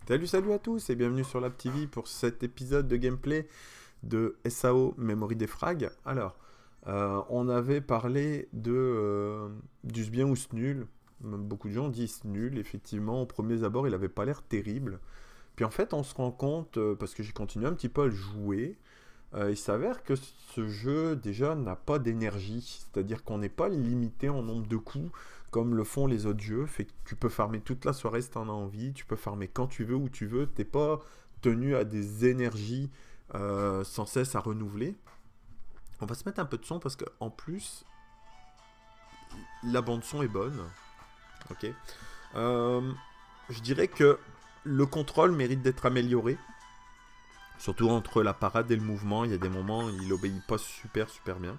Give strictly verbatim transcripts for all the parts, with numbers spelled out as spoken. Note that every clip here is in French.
Salut, salut à tous et bienvenue sur Lab T V pour cet épisode de gameplay de S A O Memory Defrag. Alors, euh, on avait parlé de euh, du bien ou ce nul. Beaucoup de gens disent nul, effectivement. Au premier abord, il n'avait pas l'air terrible. Puis en fait, on se rend compte, euh, parce que j'ai continué un petit peu à le jouer, euh, il s'avère que ce jeu déjà n'a pas d'énergie. C'est-à-dire qu'on n'est pas limité en nombre de coups comme le font les autres jeux. Fait que tu peux farmer toute la soirée si tu en as envie, tu peux farmer quand tu veux, où tu veux. T'es pas tenu à des énergies euh, sans cesse à renouveler. On va se mettre un peu de son parce qu'en plus, la bande son est bonne. Ok. Euh, je dirais que le contrôle mérite d'être amélioré. Surtout entre la parade et le mouvement, il y a des moments où il obéit pas super super bien.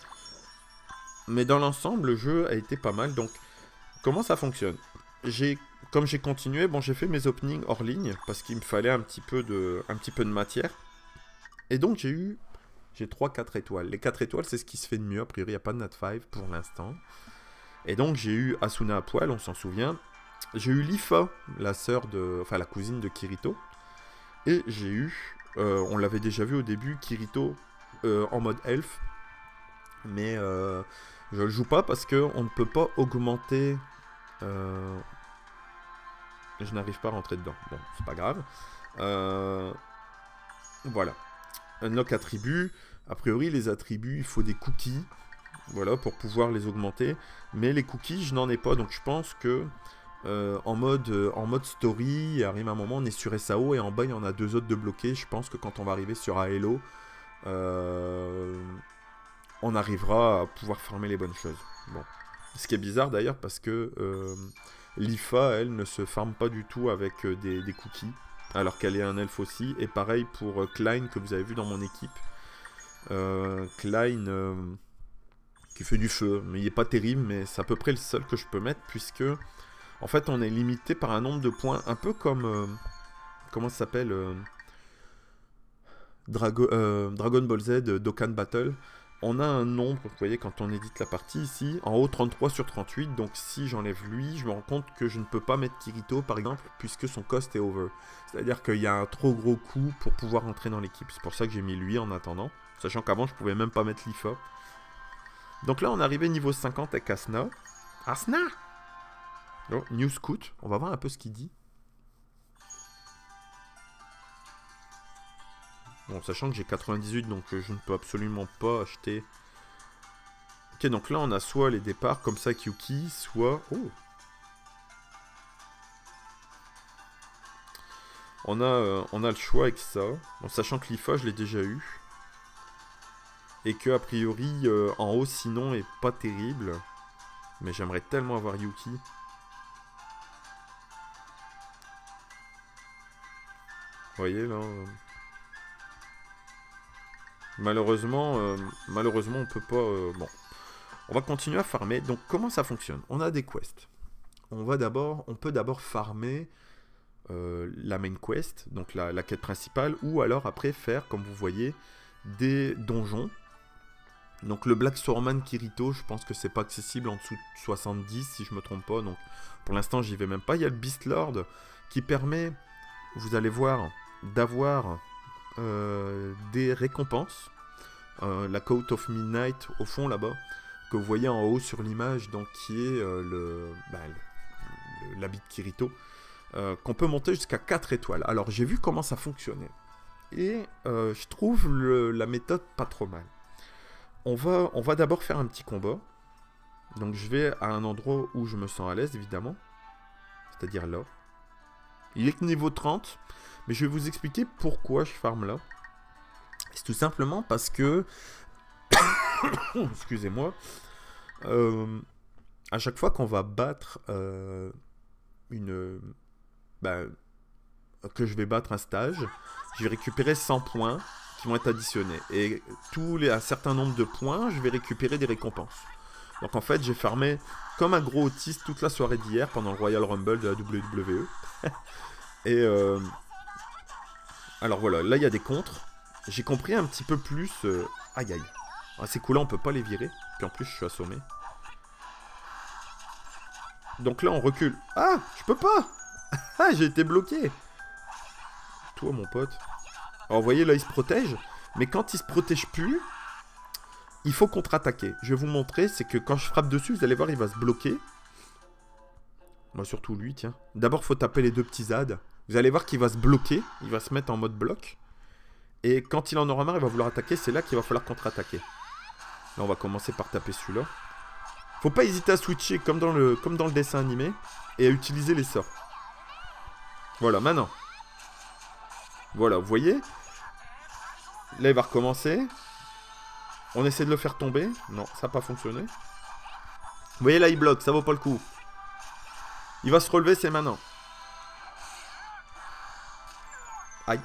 Mais dans l'ensemble, le jeu a été pas mal. Donc, comment ça fonctionne? J'ai, comme j'ai continué, bon, j'ai fait mes openings hors ligne parce qu'il me fallait un petit peu de, un petit peu de matière. Et donc j'ai eu, j'ai trois quatre étoiles. Les quatre étoiles, c'est ce qui se fait de mieux. A priori, il n'y a pas de Nat cinq pour l'instant. Et donc j'ai eu Asuna à poil, on s'en souvient. J'ai eu Lifa, la sœur de, enfin la cousine de Kirito. Et j'ai eu, euh, on l'avait déjà vu au début, Kirito euh, en mode elfe. Mais euh, je le joue pas parce que on ne peut pas augmenter. Euh, je n'arrive pas à rentrer dedans. Bon, c'est pas grave. Euh, voilà. Unlock attributs. A priori, les attributs, il faut des cookies. Voilà, pour pouvoir les augmenter. Mais les cookies, je n'en ai pas. Donc je pense que euh, en, mode, euh, en mode story, il arrive un moment, on est sur S A O et en bas, il y en a deux autres de bloqués. Je pense que quand on va arriver sur Aelo, euh, on arrivera à pouvoir farmer les bonnes choses. Bon. Ce qui est bizarre d'ailleurs parce que euh, l'I F A, elle, ne se farme pas du tout avec euh, des, des cookies. Alors qu'elle est un elfe aussi. Et pareil pour euh, Klein que vous avez vu dans mon équipe. Euh, Klein euh, qui fait du feu. Mais il n'est pas terrible, mais c'est à peu près le seul que je peux mettre. Puisque, en fait, on est limité par un nombre de points. Un peu comme... Euh, comment ça s'appelle euh, Drago euh, Dragon Ball Z, Dokkan Battle. On a un nombre, vous voyez, quand on édite la partie ici, en haut trente-trois sur trente-huit, donc si j'enlève lui, je me rends compte que je ne peux pas mettre Kirito, par exemple, puisque son cost est over. C'est-à-dire qu'il y a un trop gros coût pour pouvoir entrer dans l'équipe. C'est pour ça que j'ai mis lui en attendant, sachant qu'avant, je pouvais même pas mettre l'I F A. Donc là, on est arrivé niveau cinquante avec Asna. Asna oh, New Scout, on va voir un peu ce qu'il dit. Bon, sachant que j'ai quatre-vingt-dix-huit, donc euh, je ne peux absolument pas acheter... Ok, donc là, on a soit les départs, comme ça, Kyuki, soit... Oh on a, euh, on a le choix avec ça. Bon, sachant que l'I F A, je l'ai déjà eu. Et que, a priori, euh, en haut, sinon, est pas terrible. Mais j'aimerais tellement avoir Yuki. Vous voyez, là... Euh... Malheureusement, euh, malheureusement, on peut pas... Euh, bon, on va continuer à farmer. Donc, comment ça fonctionne? On a des quests. On va d'abord, on peut d'abord farmer euh, la main quest, donc la, la quête principale, ou alors après faire, comme vous voyez, des donjons. Donc le Black Swordman Kirito, je pense que c'est pas accessible en dessous de soixante-dix, si je me trompe pas. Donc, pour l'instant, j'y vais même pas. Il y a le Beast Lord qui permet, vous allez voir, d'avoir... Euh, des récompenses. Euh, la Coat of Midnight au fond là-bas, que vous voyez en haut sur l'image, donc qui est euh, le, bah, le, l'habit de Kirito, euh, qu'on peut monter jusqu'à quatre étoiles. Alors j'ai vu comment ça fonctionnait. Et euh, je trouve le, la méthode pas trop mal. On va, on va d'abord faire un petit combat. Donc je vais à un endroit où je me sens à l'aise, évidemment. C'est-à-dire là. Il est que niveau trente. Mais je vais vous expliquer pourquoi je farme là. C'est tout simplement parce que... Excusez-moi. Euh, à chaque fois qu'on va battre euh, une... Ben, que je vais battre un stage, je vais récupérer cent points qui vont être additionnés. Et tous les, un certain nombre de points, je vais récupérer des récompenses. Donc en fait, j'ai farmé comme un gros autiste toute la soirée d'hier pendant le Royal Rumble de la W W E. Et... Euh, Alors voilà, là il y a des contres. J'ai compris un petit peu plus... Euh... Aïe aïe. Ah, ces coups là on peut pas les virer. Puis en plus je suis assommé. Donc là on recule. Ah, je peux pas. Ah, j'ai été bloqué. toi, mon pote. Alors, vous voyez, là, il se protège. Mais quand il se protège plus, il faut contre-attaquer. Je vais vous montrer, c'est que quand je frappe dessus, vous allez voir, il va se bloquer. Moi, surtout lui, tiens. D'abord, il faut taper les deux petits Z A D. Vous allez voir qu'il va se bloquer. Il va se mettre en mode bloc. Et quand il en aura marre, il va vouloir attaquer. C'est là qu'il va falloir contre-attaquer. Là, on va commencer par taper celui-là. Faut pas hésiter à switcher comme dans le, comme dans le dessin animé. Et à utiliser les sorts. Voilà, maintenant. Voilà, vous voyez. Là, il va recommencer. On essaie de le faire tomber. Non, ça n'a pas fonctionné. Vous voyez, là, il bloque. Ça vaut pas le coup. Il va se relever, c'est maintenant. Aïe.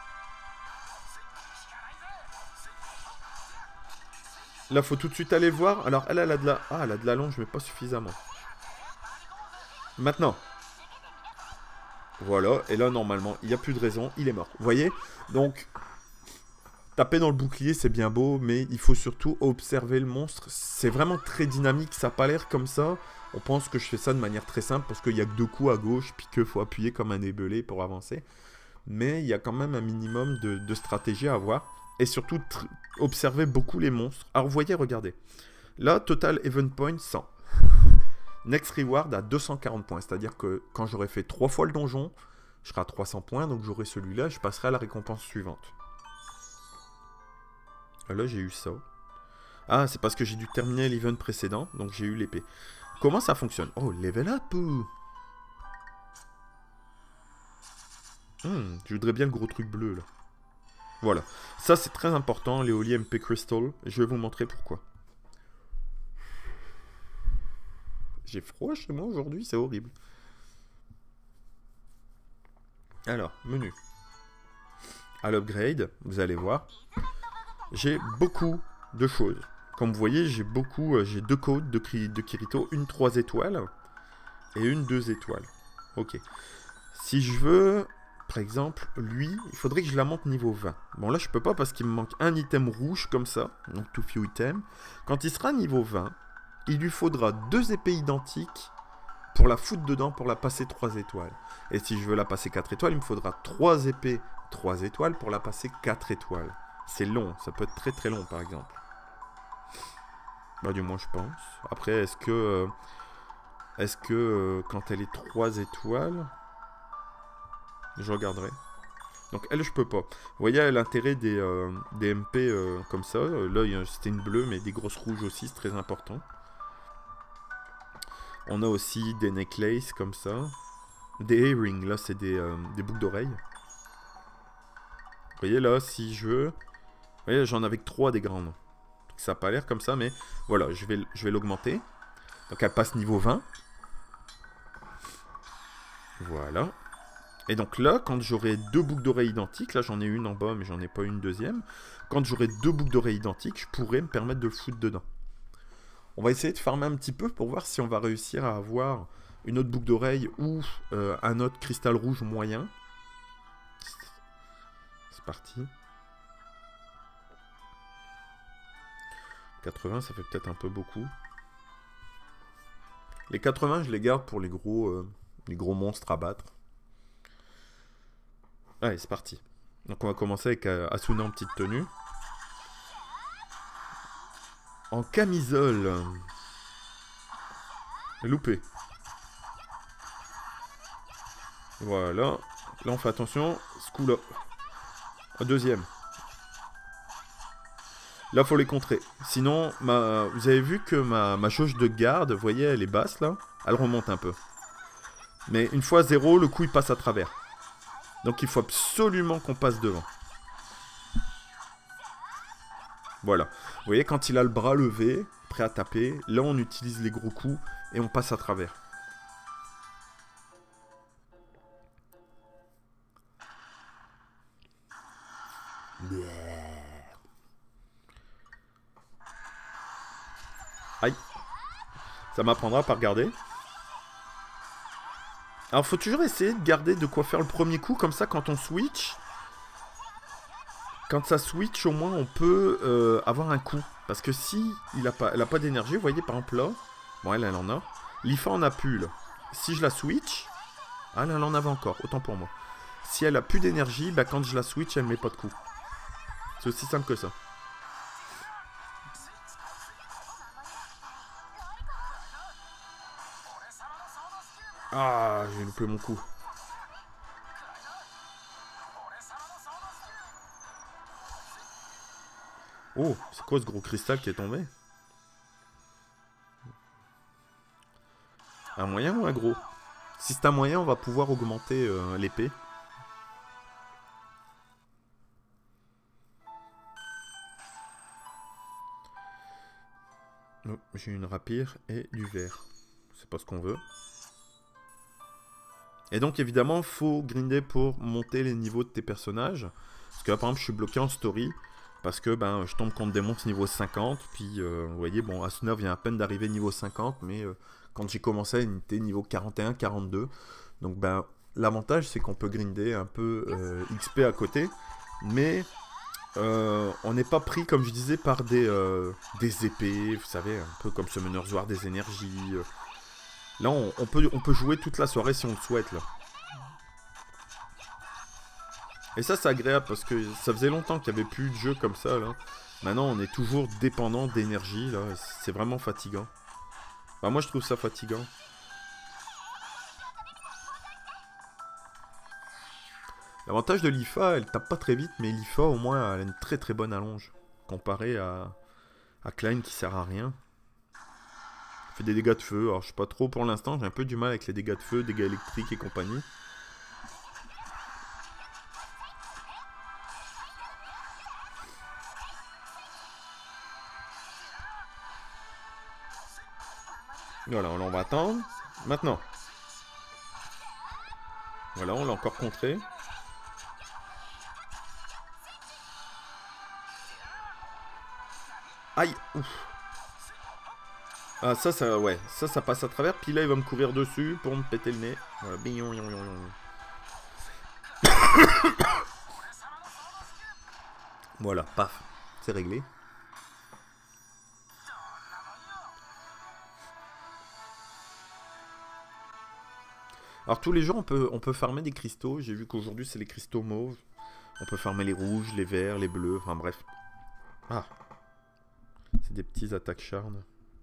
Là, faut tout de suite aller voir. Alors, elle, elle a de la... Ah, elle a de la longe, mais pas suffisamment. Maintenant. Voilà. Et là, normalement, il n'y a plus de raison. Il est mort. Vous voyez? Donc, taper dans le bouclier, c'est bien beau, mais il faut surtout observer le monstre. C'est vraiment très dynamique. Ça n'a pas l'air comme ça. On pense que je fais ça de manière très simple, parce qu'il n'y a que deux coups à gauche, puis qu'il faut appuyer comme un ébelé pour avancer. Mais il y a quand même un minimum de, de stratégie à avoir. Et surtout, observer beaucoup les monstres. Alors, vous voyez, regardez. Là, total event point, cent. Next reward à deux cent quarante points. C'est-à-dire que quand j'aurai fait trois fois le donjon, je serai à trois cents points. Donc, j'aurai celui-là. Je passerai à la récompense suivante. Là, j'ai eu ça. Ah, c'est parce que j'ai dû terminer l'event précédent. Donc, j'ai eu l'épée. Comment ça fonctionne? Oh, level up. Hmm, je voudrais bien le gros truc bleu, là. Voilà. Ça, c'est très important, les Holy M P Crystal. Je vais vous montrer pourquoi. J'ai froid chez moi aujourd'hui, c'est horrible. Alors, menu. À l'upgrade, vous allez voir. J'ai beaucoup de choses. Comme vous voyez, j'ai beaucoup, euh, j'ai deux codes de, de Kirito, une trois étoiles et une deux étoiles. Ok. Si je veux, par exemple, lui, il faudrait que je la monte niveau vingt. Bon, là, je peux pas parce qu'il me manque un item rouge comme ça, donc tout few item. Quand il sera niveau vingt, il lui faudra deux épées identiques pour la foutre dedans, pour la passer trois étoiles. Et si je veux la passer quatre étoiles, il me faudra trois épées trois étoiles pour la passer quatre étoiles. C'est long, ça peut être très très long, par exemple. Bah, du moins, je pense. Après, est-ce que... Euh, est-ce que euh, quand elle est trois étoiles... Je regarderai. Donc, elle, je peux pas. Vous voyez l'intérêt des, euh, des M P euh, comme ça. Là, c'était une bleue, mais des grosses rouges aussi, c'est très important. On a aussi des necklaces comme ça. Des earrings, là, c'est des, euh, des boucles d'oreilles. Vous voyez, là, si je veux... Vous voyez, j'en avais que trois des grandes. Ça n'a pas l'air comme ça, mais voilà, je vais, je vais l'augmenter. Donc, elle passe niveau vingt. Voilà. Et donc là, quand j'aurai deux boucles d'oreilles identiques, là j'en ai une en bas, mais j'en ai pas une deuxième. Quand j'aurai deux boucles d'oreilles identiques, je pourrais me permettre de le foutre dedans. On va essayer de farmer un petit peu pour voir si on va réussir à avoir une autre boucle d'oreille ou euh, un autre cristal rouge moyen. C'est parti. quatre-vingts, ça fait peut-être un peu beaucoup. Les quatre-vingts, je les garde pour les gros, euh, les gros monstres à battre. Allez, c'est parti. Donc on va commencer avec euh, Asuna en petite tenue. En camisole. Loupé. Voilà. Là, on fait attention. Ce coup-là. Un deuxième. Là, faut les contrer. Sinon, ma... vous avez vu que ma, ma jauge de garde, vous voyez, elle est basse, là. Elle remonte un peu. Mais une fois zéro, le coup, il passe à travers. Donc, il faut absolument qu'on passe devant. Voilà. Vous voyez, quand il a le bras levé, prêt à taper, là, on utilise les gros coups et on passe à travers. Aïe. Ça m'apprendra à pas regarder. Alors, faut toujours essayer de garder de quoi faire le premier coup, comme ça, quand on switch... Quand ça switch, au moins, on peut euh, avoir un coup. Parce que si il n'a pas, elle a pas d'énergie, vous voyez, par exemple, là... Bon, elle, elle en a. L'I F A en a plus, là. Si je la switch... Ah, elle en avait encore, autant pour moi. Si elle a plus d'énergie, bah, quand je la switch, elle met pas de coup. C'est aussi simple que ça. Ah, j'ai loupé mon coup. Oh, c'est quoi ce gros cristal qui est tombé? Un moyen ou un gros? Si c'est un moyen, on va pouvoir augmenter euh, l'épée. Oh, j'ai une rapière et du verre. C'est pas ce qu'on veut. Et donc évidemment, faut grinder pour monter les niveaux de tes personnages. Parce que là, par exemple, je suis bloqué en story. Parce que ben, je tombe contre des monstres niveau cinquante. Puis, euh, vous voyez, bon, Asuna vient à peine d'arriver niveau cinquante. Mais euh, quand j'ai commencé, il était niveau quarante et un, quarante-deux. Donc, ben, l'avantage, c'est qu'on peut grinder un peu euh, X P à côté. Mais euh, on n'est pas pris, comme je disais, par des, euh, des épées. Vous savez, un peu comme Summoner's War des énergies. Euh. Là, on, on, peut, on peut jouer toute la soirée si on le souhaite, là. Et ça, c'est agréable parce que ça faisait longtemps qu'il n'y avait plus de jeux comme ça, là. Maintenant, on est toujours dépendant d'énergie, là. C'est vraiment fatigant. Enfin, moi, je trouve ça fatigant. L'avantage de l'I F A, elle tape pas très vite, mais l'I F A, au moins, elle a une très très bonne allonge. Comparé à, à Klein qui sert à rien. Elle fait des dégâts de feu. Alors, je sais pas trop pour l'instant. J'ai un peu du mal avec les dégâts de feu, dégâts électriques et compagnie. Voilà, on va attendre. Maintenant. Voilà, on l'a encore contré. Aïe, ouf. Ah, ça, ça, ouais, ça, ça passe à travers. Puis là, il va me courir dessus pour me péter le nez. Voilà, bignon, bignon, bignon. Voilà, paf, c'est réglé. Alors tous les jours, on peut, on peut farmer des cristaux. J'ai vu qu'aujourd'hui, c'est les cristaux mauves. On peut farmer les rouges, les verts, les bleus, enfin bref. Ah, c'est des petits attaques charnes.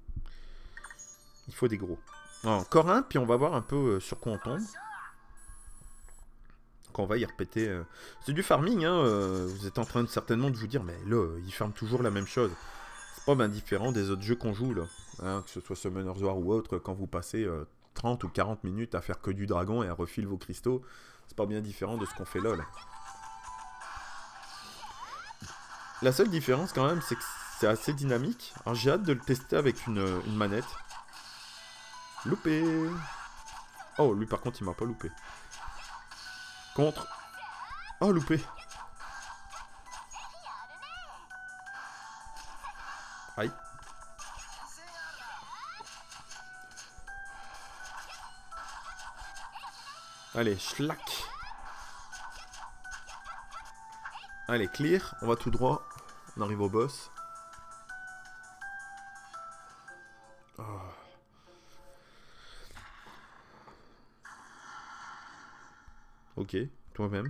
Il faut des gros. Alors, encore un, puis on va voir un peu euh, sur quoi on tombe. Donc on va y repéter. Euh... C'est du farming, hein. Euh, vous êtes en train de, certainement de vous dire, mais là, ils farment toujours la même chose. C'est pas bien différent des autres jeux qu'on joue, là. Hein, que ce soit Summoner's War ou autre, quand vous passez euh, trente ou quarante minutes à faire que du dragon et à refiler vos cristaux, c'est pas bien différent de ce qu'on fait là, là. La seule différence, quand même, c'est que c'est assez dynamique. Alors j'ai hâte de le tester avec une, une manette. Loupé. Oh, lui par contre, il m'a pas loupé. Contre. Oh, loupé. Aïe. Allez, schlack. Allez, clear. On va tout droit. On arrive au boss. Oh. Ok, toi-même.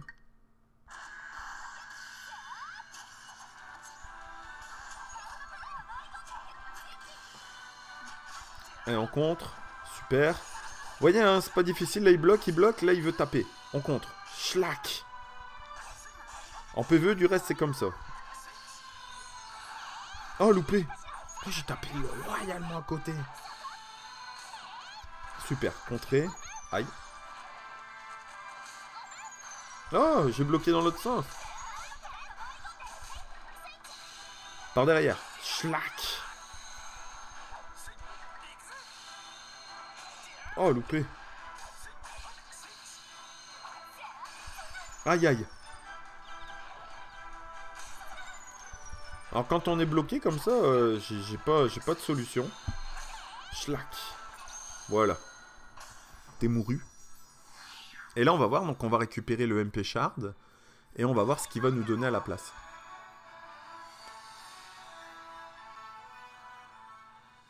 Allez, on contre. Super. Vous voyez, hein, c'est pas difficile. Là, il bloque, il bloque. Là, il veut taper. On contre. Schlack. En P V E, du reste, c'est comme ça. Oh, loupé. Oh, j'ai tapé royalement à côté. Super. Contré. Aïe. Oh, j'ai bloqué dans l'autre sens. Par derrière. Schlack. Oh, loupé. Aïe, aïe. Alors, quand on est bloqué comme ça, euh, j'ai pas, j'ai pas de solution. Schlack. Voilà. T'es mouru. Et là, on va voir. Donc, on va récupérer le M P Shard. Et on va voir ce qu'il va nous donner à la place.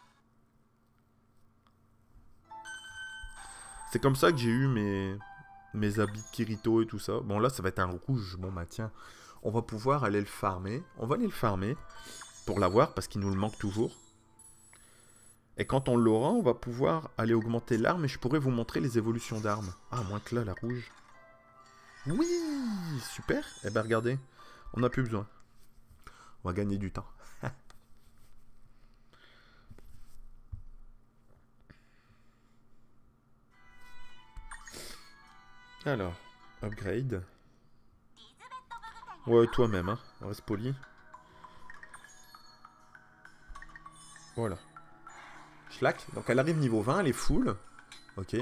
C'est comme ça que j'ai eu mes, mes habits de Kirito et tout ça. Bon, là, ça va être un rouge. Bon, bah tiens, on va pouvoir aller le farmer. On va aller le farmer pour l'avoir parce qu'il nous le manque toujours. Et quand on l'aura, on va pouvoir aller augmenter l'arme et je pourrais vous montrer les évolutions d'armes. Ah, moins que là, la rouge. Oui, super. Eh ben, regardez, on n'a plus besoin. On va gagner du temps. Alors, upgrade. Ouais, toi-même, hein. Reste poli. Voilà. Schlack. Donc elle arrive niveau vingt, elle est full. Ok.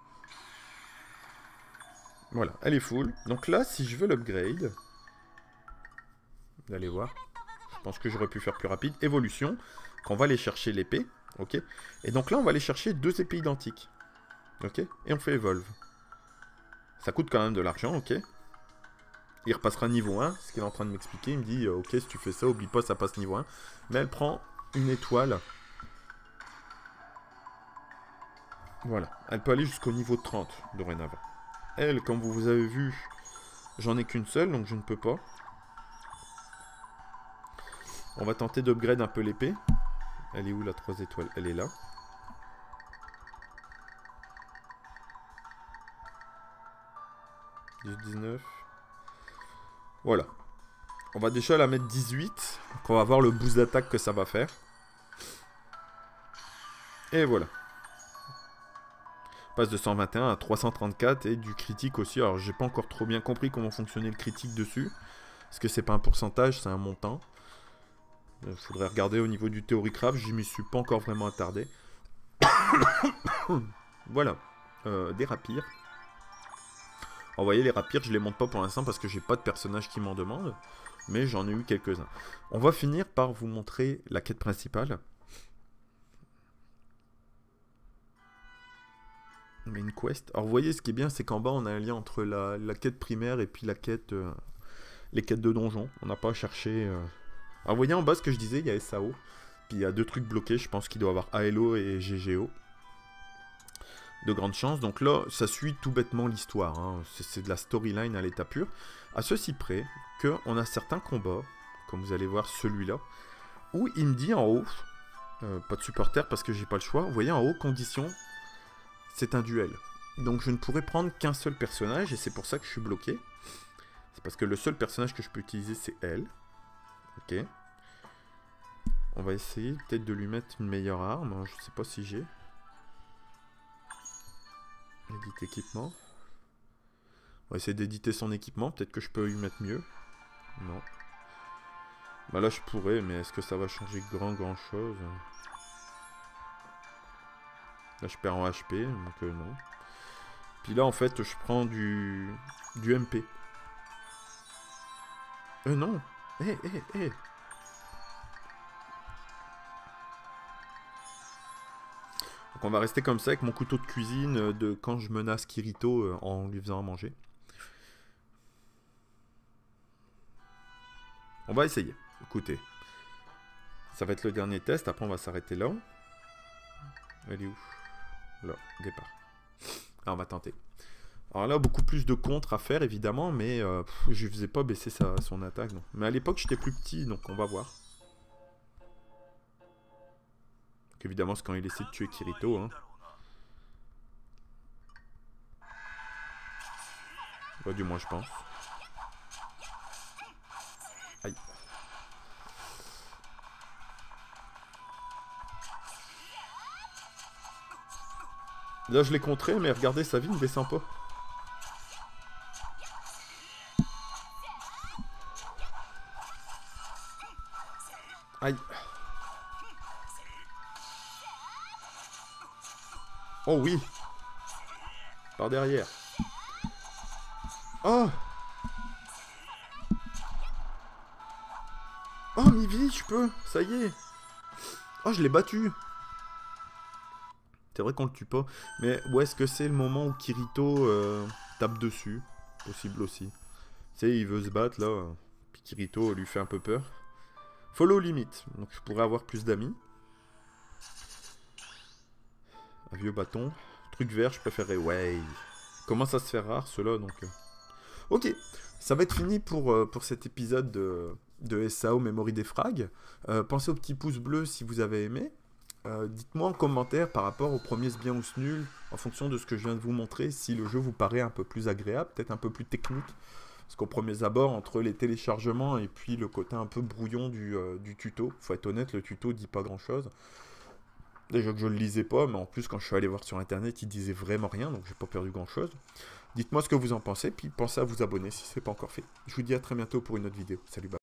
Voilà, elle est full. Donc là, si je veux l'upgrade... Vous allez voir. Je pense que j'aurais pu faire plus rapide. Évolution. Qu'on va aller chercher l'épée. Ok. Et donc là, on va aller chercher deux épées identiques. Ok. Et on fait evolve. Ça coûte quand même de l'argent, ok. Il repassera niveau un, ce qu'il est en train de m'expliquer. Il me dit, ok, si tu fais ça, oublie pas, ça passe niveau un. Mais elle prend une étoile. Voilà. Elle peut aller jusqu'au niveau trente, dorénavant. Elle, comme vous avez vu, j'en ai qu'une seule, donc je ne peux pas. On va tenter d'upgrade un peu l'épée. Elle est où, la trois étoiles? Elle est là. dix-neuf. Voilà. On va déjà la mettre dix-huit. Donc on va voir le boost d'attaque que ça va faire. Et voilà. On passe de cent vingt et un à trois cent trente-quatre et du critique aussi. Alors j'ai pas encore trop bien compris comment fonctionnait le critique dessus. Parce que c'est pas un pourcentage, c'est un montant. Il faudrait regarder au niveau du Theorycraft. Je m'y suis pas encore vraiment attardé. Voilà. Euh, des rapières. Alors, vous voyez, les rapières, je les monte pas pour l'instant parce que j'ai pas de personnage qui m'en demande. Mais j'en ai eu quelques-uns. On va finir par vous montrer la quête principale. Main quest. Alors vous voyez, ce qui est bien, c'est qu'en bas, on a un lien entre la, la quête primaire et puis la quête, euh, les quêtes de donjon. On n'a pas à chercher... Euh... Alors vous voyez en bas ce que je disais, il y a S A O. Puis il y a deux trucs bloqués, je pense qu'il doit y avoir A L O et G G O. De grandes chances. Donc là, ça suit tout bêtement l'histoire. Hein. C'est de la storyline à l'état pur. À ceci près qu'on a certains combats, comme vous allez voir celui-là, où il me dit en haut, euh, pas de supporter parce que j'ai pas le choix, vous voyez en haut, condition, c'est un duel. Donc je ne pourrais prendre qu'un seul personnage et c'est pour ça que je suis bloqué. C'est parce que le seul personnage que je peux utiliser, c'est elle. Ok. On va essayer peut-être de lui mettre une meilleure arme. Je sais pas si j'ai. Édite équipement. On va essayer d'éditer son équipement. Peut-être que je peux lui mettre mieux. Non. Bah là je pourrais, mais est-ce que ça va changer grand grand chose? Là je perds en H P, donc euh, non. Puis là en fait je prends du du M P. Euh non. Eh eh eh. Donc on va rester comme ça avec mon couteau de cuisine de quand je menace Kirito en lui faisant à manger. On va essayer. Écoutez. Ça va être le dernier test. Après on va s'arrêter là. Elle est où? Là, départ. Alors on va tenter. Alors là, beaucoup plus de contre à faire évidemment, mais euh, pff, je ne faisais pas baisser sa, son attaque. Non. Mais à l'époque j'étais plus petit, donc on va voir. Donc, évidemment c'est quand il essaie de tuer Kirito. Hein. Ouais, du moins je pense. Aïe. Là je l'ai contré, mais regardez, sa vie ne descend pas. Aïe. Oh oui. Par derrière. Oh. Oh, mi-vie, je peux. Ça y est. Oh, je l'ai battu. C'est vrai qu'on le tue pas. Mais où est-ce que c'est le moment où Kirito euh, tape dessus? Possible aussi. Tu sais, il veut se battre là. Puis Kirito lui fait un peu peur. Follow limit. Donc je pourrais avoir plus d'amis. Un vieux bâton. Truc vert, je préférerais. Ouais. Comment ça se fait rare, cela, donc... euh. Ok, ça va être fini pour, euh, pour cet épisode de, de S A O Memory Defrag. Euh, pensez au petit pouce bleu si vous avez aimé. Euh, Dites-moi en commentaire par rapport au premier C'est bien ou C'est nul, en fonction de ce que je viens de vous montrer, si le jeu vous paraît un peu plus agréable, peut-être un peu plus technique. Parce qu'au premier abord, entre les téléchargements et puis le côté un peu brouillon du, euh, du tuto, faut être honnête, le tuto dit pas grand-chose. Déjà que je le lisais pas, mais en plus quand je suis allé voir sur internet, il disait vraiment rien, donc j'ai pas perdu grand-chose. Dites-moi ce que vous en pensez, puis pensez à vous abonner si ce n'est pas encore fait. Je vous dis à très bientôt pour une autre vidéo. Salut, bye.